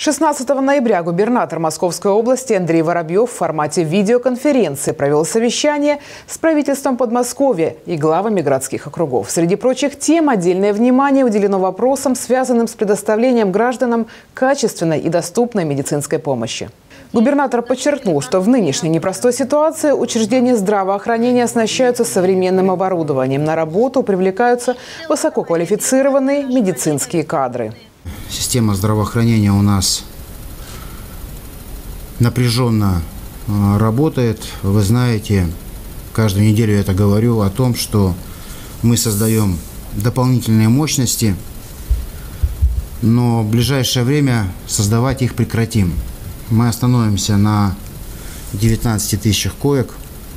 16 ноября губернатор Московской области Андрей Воробьев в формате видеоконференции провел совещание с правительством Подмосковья и главами городских округов. Среди прочих тем отдельное внимание уделено вопросам, связанным с предоставлением гражданам качественной и доступной медицинской помощи. Губернатор подчеркнул, что в нынешней непростой ситуации учреждения здравоохранения оснащаются современным оборудованием. На работу привлекаются высококвалифицированные медицинские кадры. Система здравоохранения у нас напряженно работает. Вы знаете, каждую неделю я это говорю о том, что мы создаем дополнительные мощности, но в ближайшее время создавать их прекратим. Мы остановимся на 19 тысячах коек.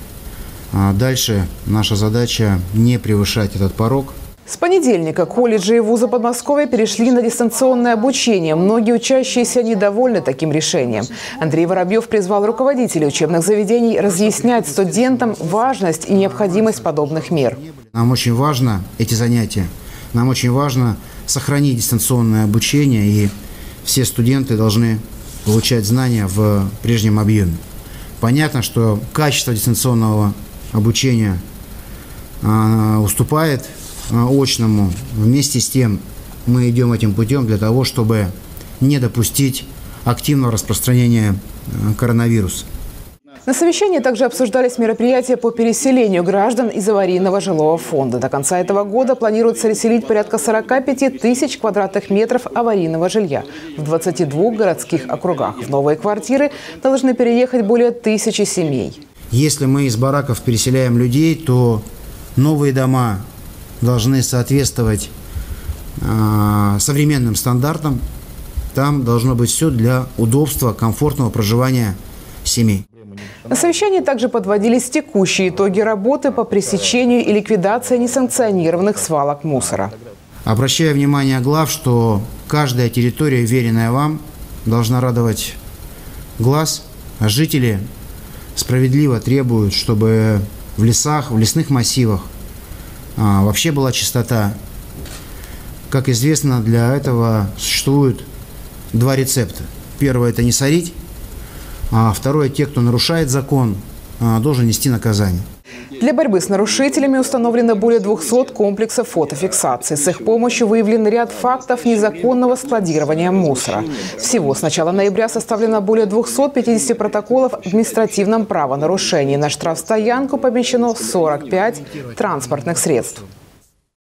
Дальше наша задача не превышать этот порог. С понедельника колледжи и вузы Подмосковья перешли на дистанционное обучение. Многие учащиеся недовольны таким решением. Андрей Воробьев призвал руководителей учебных заведений разъяснять студентам важность и необходимость подобных мер. Нам очень важно эти занятия. Нам очень важно сохранить дистанционное обучение, и все студенты должны получать знания в прежнем объеме. Понятно, что качество дистанционного обучения уступает очному. Вместе с тем мы идем этим путем для того, чтобы не допустить активного распространения коронавируса. На совещании также обсуждались мероприятия по переселению граждан из аварийного жилого фонда. До конца этого года планируется расселить порядка 45 тысяч квадратных метров аварийного жилья в 22 городских округах. В новые квартиры должны переехать более 1000 семей. Если мы из бараков переселяем людей, то новые дома должны соответствовать современным стандартам. Там должно быть все для удобства, комфортного проживания семей. На совещании также подводились текущие итоги работы по пресечению и ликвидации несанкционированных свалок мусора. Обращаю внимание глав, что каждая территория, веренная вам, должна радовать глаз, а жители справедливо требуют, чтобы в лесах, в лесных массивах вообще была чистота. Как известно, для этого существуют два рецепта. Первое – это не сорить, а второе – те, кто нарушает закон, должен нести наказание. Для борьбы с нарушителями установлено более 200 комплексов фотофиксации. С их помощью выявлен ряд фактов незаконного складирования мусора. Всего с начала ноября составлено более 250 протоколов в административном правонарушении. На штрафстоянку помещено 45 транспортных средств.